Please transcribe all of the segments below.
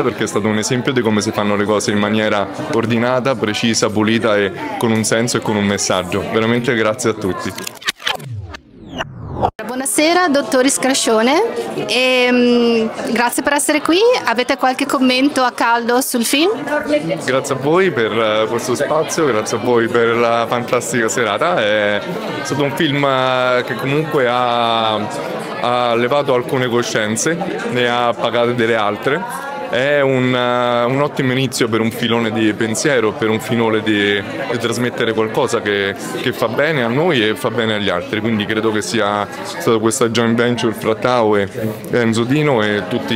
perché è stato un esempio di come si fanno le cose in maniera ordinata, precisa, pulita e con un senso e con un messaggio. Veramente grazie a tutti. Buonasera, dottor Scrascione, grazie per essere qui. Avete qualche commento a caldo sul film? Grazie a voi per questo spazio, grazie a voi per la fantastica serata. È stato un film che comunque ha levato alcune coscienze, ne ha pagate delle altre. È un ottimo inizio per un filone di pensiero, per un filone di trasmettere qualcosa che fa bene a noi e fa bene agli altri. Quindi credo che sia stata questa joint venture fra Tao e Enzo Dino e tutti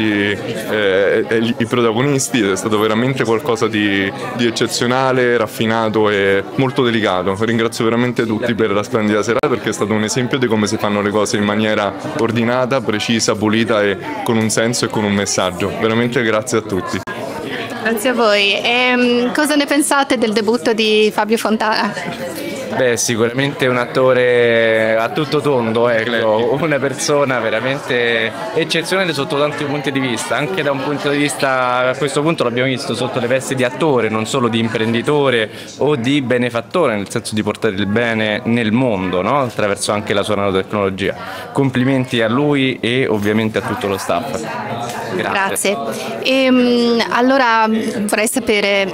i protagonisti. È stato veramente qualcosa di eccezionale, raffinato e molto delicato. Ringrazio veramente tutti per la splendida serata, perché è stato un esempio di come si fanno le cose in maniera ordinata, precisa, pulita e con un senso e con un messaggio. Veramente grazie a tutti. Grazie a voi. Cosa ne pensate del debutto di Fabio Fontana? Beh, sicuramente un attore a tutto tondo, ecco, una persona veramente eccezionale sotto tanti punti di vista, anche da un punto di vista, a questo punto l'abbiamo visto sotto le vesti di attore, non solo di imprenditore o di benefattore, nel senso di portare il bene nel mondo, no? Attraverso anche la sua nanotecnologia. Complimenti a lui e ovviamente a tutto lo staff. Grazie. Allora vorrei sapere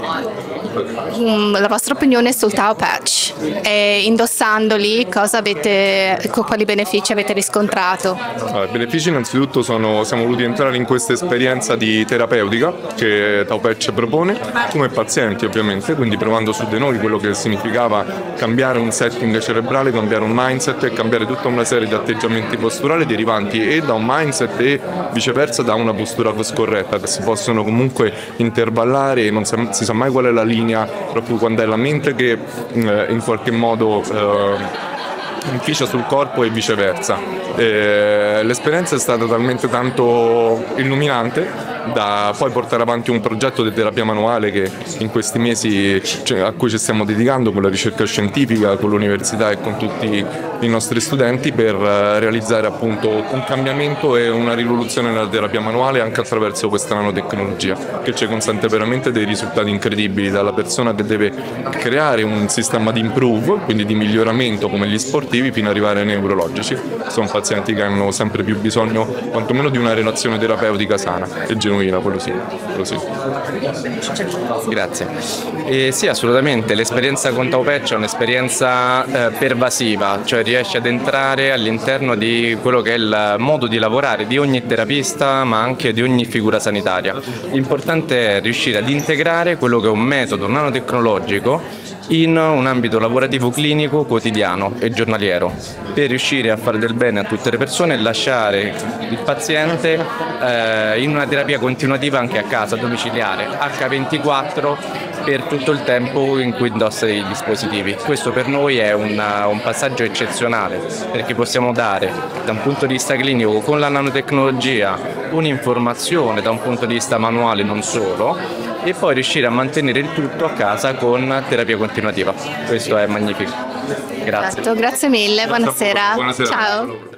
la vostra opinione sul Tao Patch. Indossandoli, quali benefici avete riscontrato? I benefici innanzitutto siamo voluti entrare in questa esperienza di terapeutica che Tao Patch propone, come pazienti ovviamente, quindi provando su di noi quello che significava cambiare un setting cerebrale, cambiare un mindset e cambiare tutta una serie di atteggiamenti posturali derivanti e da un mindset e viceversa da una postura scorretta, che si possono comunque intervallare e non si sa mai qual è la linea, proprio quando è la mente che in qualche modo inficia sul corpo e viceversa. L'esperienza è stata talmente tanto illuminante da poi portare avanti un progetto di terapia manuale che in questi mesi a cui ci stiamo dedicando con la ricerca scientifica, con l'università e con tutti i nostri studenti per realizzare appunto un cambiamento e una rivoluzione nella terapia manuale anche attraverso questa nanotecnologia che ci consente veramente dei risultati incredibili, dalla persona che deve creare un sistema di improve, quindi di miglioramento come gli sportivi, fino ad arrivare ai neurologici. Sono pazienti che hanno sempre più bisogno quantomeno di una relazione terapeutica sana e genuina, quello sì. Grazie. Sì, assolutamente, l'esperienza con Tao Patch è un'esperienza pervasiva, cioè riesce ad entrare all'interno di quello che è il modo di lavorare di ogni terapista ma anche di ogni figura sanitaria. L'importante è riuscire ad integrare quello che è un metodo nanotecnologico in un ambito lavorativo clinico quotidiano e giornaliero, per riuscire a fare del bene a tutte le persone e lasciare il paziente in una terapia continuativa anche a casa, domiciliare, H24 per tutto il tempo in cui indossa i dispositivi. Questo per noi è un passaggio eccezionale, perché possiamo dare da un punto di vista clinico con la nanotecnologia un'informazione da un punto di vista manuale non solo, e poi riuscire a mantenere il tutto a casa con terapia continuativa. Questo è magnifico. Grazie. Grazie mille, buonasera. Buonasera. Ciao.